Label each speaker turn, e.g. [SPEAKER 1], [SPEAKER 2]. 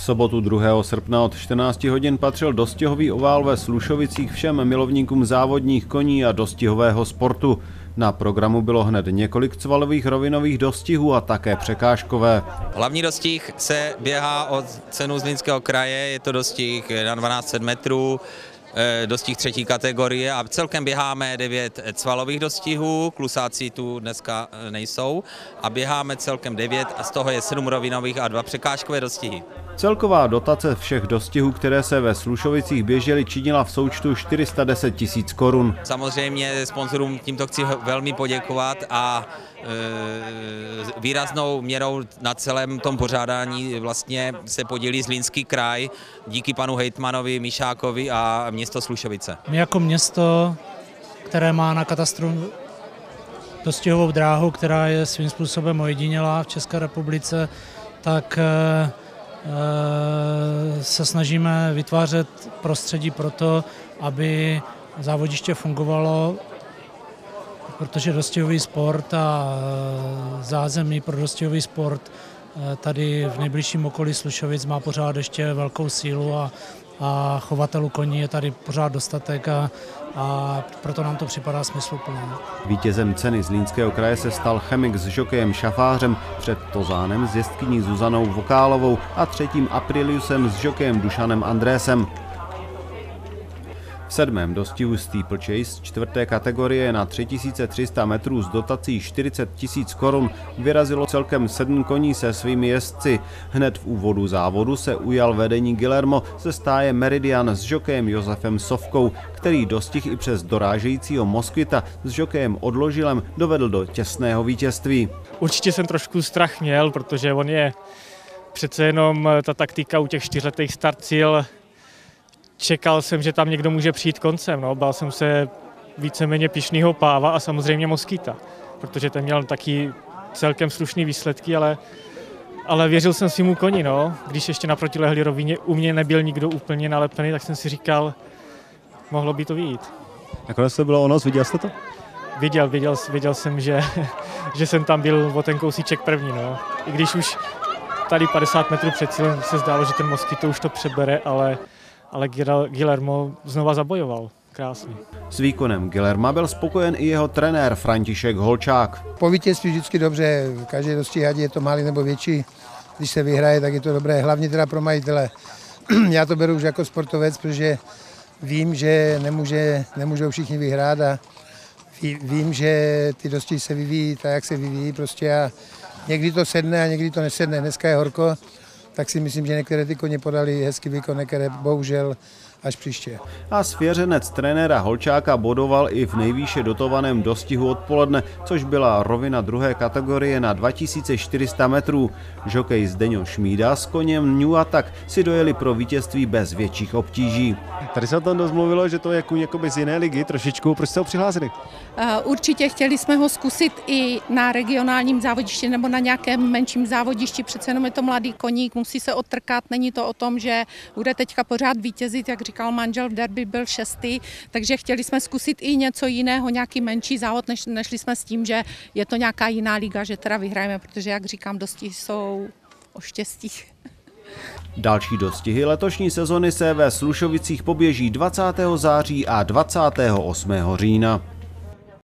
[SPEAKER 1] sobotu 2. srpna od 14 hodin patřil dostihový ovál ve Slušovicích všem milovníkům závodních koní a dostihového sportu. Na programu bylo hned několik cvalových rovinových dostihů a také překážkové.
[SPEAKER 2] Hlavní dostih se běhá od cenu Zlínského kraje, je to dostih na 1200 metrů, dostih 3. kategorie a celkem běháme 9 cvalových dostihů, klusáci tu dneska nejsou a běháme celkem 9 a z toho je 7 rovinových a 2 překážkové dostihy.
[SPEAKER 1] Celková dotace všech dostihů, které se ve Slušovicích běžely, činila v součtu 410 000 korun.
[SPEAKER 2] Samozřejmě sponzorům tímto chci velmi poděkovat a výraznou měrou na celém tom pořádání vlastně se podílí Zlínský kraj díky panu hejtmanovi Mišákovi a město Slušovice.
[SPEAKER 3] My jako město, které má na katastru dostihovou dráhu, která je svým způsobem ojedinělá v České republice, tak se snažíme vytvářet prostředí pro to, aby závodiště fungovalo, protože dostihový sport a zázemí pro dostihový sport tady v nejbližším okolí Slušovic má pořád ještě velkou sílu a chovatelů koní je tady pořád dostatek a proto nám to připadá smysluplné.
[SPEAKER 1] Vítězem ceny Zlínského kraje se stal chemik s žokejem Šafářem, před Tozánem s jezdkyní Zuzanou Vokálovou a 3. Apriliusem s žokejem Dušanem Andrésem. V 7. dostihu Steeplechase 4. kategorie na 3300 metrů s dotací 40 000 korun vyrazilo celkem 7 koní se svými jezdci. Hned v úvodu závodu se ujal vedení Guillermo ze stáje Meridian s žokejem Josefem Sovkou, který dostih i přes dorážejícího Moskvita s žokejem Odložilem dovedl do těsného vítězství.
[SPEAKER 4] Určitě jsem trošku strach měl, protože on je přece jenom ta taktika u těch 4letých start-cíl. Čekal jsem, že tam někdo může přijít koncem, no. Bál jsem se víceméně Pyšnýho Páva a samozřejmě Moskvita, protože ten měl taky celkem slušný výsledky, ale věřil jsem svému koni, no. Když ještě na protilehlé rovině u mě nebyl nikdo úplně nalepený, tak jsem si říkal, mohlo by to vyjít.
[SPEAKER 1] Nakonec to bylo ono, viděl jste to?
[SPEAKER 4] Viděl jsem, že jsem tam byl o ten kousíček první, no. I když už tady 50 metrů před cílem se zdálo, že ten Moskvito už to přebere, ale Guillermo znova zabojoval. Krásný.
[SPEAKER 1] S výkonem Guillerma byl spokojen i jeho trenér František Holčák.
[SPEAKER 5] Po vítězství vždycky dobře, každé dostihadě je to malý nebo větší, když se vyhraje, tak je to dobré, hlavně teda pro majitele. Já to beru už jako sportovec, protože vím, že nemůžou všichni vyhrát a vím, že ty dostihy se vyvíjí tak, jak se vyvíjí prostě a někdy to sedne a někdy to nesedne. Dneska je horko, tak si myslím, že některé ty koně podali hezký výkon, některé bohužel až příště.
[SPEAKER 1] A svěřenec trenéra Holčáka bodoval i v nejvýše dotovaném dostihu odpoledne, což byla rovina 2. kategorie na 2400 metrů. Žokej Zdeňo Šmída s koněm New Attack si dojeli pro vítězství bez větších obtíží. Tady se o tom dost mluvilo, že to je kůň jakoby z jiné ligy trošičku. Proč jste ho přihlásili?
[SPEAKER 6] Určitě chtěli jsme ho zkusit i na regionálním závodišti nebo na nějakém menším závodišti. Přece jenom je to mladý koník, musí se odtrkat. Není to o tom, že bude teďka pořád vítězit, jak říkal manžel, v derby byl 6. Takže chtěli jsme zkusit i něco jiného, nějaký menší závod, nešli jsme s tím, že je to nějaká jiná liga, že teda vyhrajeme, protože, jak říkám, dosti jsou o štěstí.
[SPEAKER 1] Další dostihy letošní sezony se ve Slušovicích poběží 20. září a 28. října.